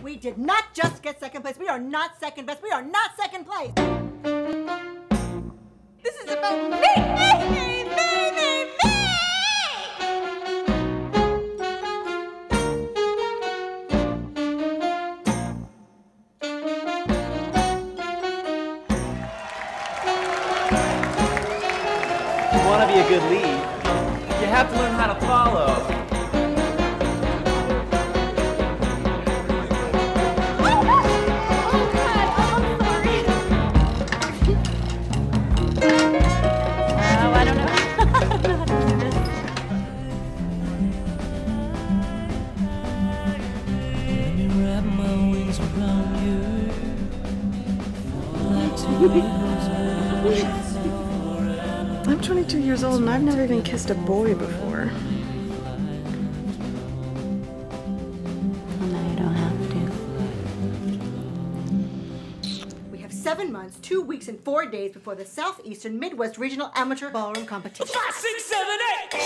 We did not just get second place. We are not second best. We are not second place. This is about me. Me, me, me, me. If you want to be a good lead, you have to learn how to follow. I'm 22 years old and I've never even kissed a boy before. Well, now you don't have to. We have 7 months, 2 weeks, and 4 days before the Southeastern Midwest Regional Amateur Ballroom Competition. 5, 6, 7, 8!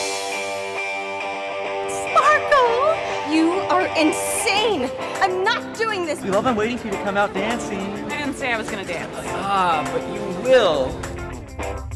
Sparkle! You are insane! I'm not doing this! We love I'm waiting for you to come out dancing. I didn't say I was gonna dance. Ah, but you will.